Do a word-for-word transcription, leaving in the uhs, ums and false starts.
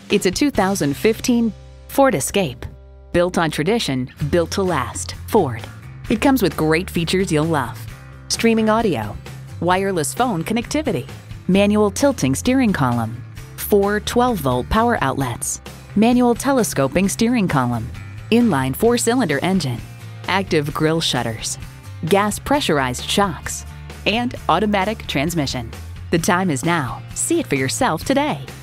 It's a two thousand fifteen Ford Escape. Built on tradition, built to last. Ford. It comes with great features you'll love. Streaming audio, wireless phone connectivity, manual tilting steering column, four twelve volt power outlets, manual telescoping steering column, inline four-cylinder engine, active grille shutters, gas pressurized shocks, and automatic transmission. The time is now. See it for yourself today.